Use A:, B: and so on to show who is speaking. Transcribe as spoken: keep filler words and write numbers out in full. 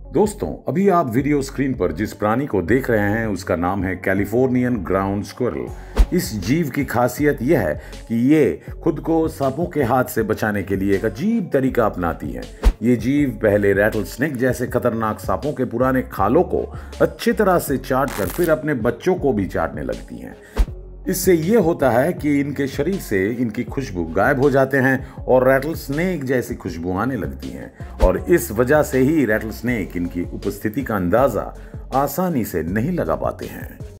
A: दोस्तों, अभी आप वीडियो स्क्रीन पर जिस प्राणी को देख रहे हैं उसका नाम है कैलिफोर्नियन ग्राउंड स्क्विरल। इस जीव की खासियत यह है कि ये खुद को सांपों के हाथ से बचाने के लिए एक अजीब तरीका अपनाती है। ये जीव पहले रैटल स्नेक जैसे खतरनाक सांपों के पुराने खालों को अच्छी तरह से चाट कर फिर अपने बच्चों को भी चाटने लगती हैं। इससे ये होता है कि इनके शरीर से इनकी खुशबू गायब हो जाते हैं और रैटल स्नेक जैसी खुशबू आने लगती हैं, और इस वजह से ही रैटल स्नेक इनकी उपस्थिति का अंदाजा आसानी से नहीं लगा पाते हैं।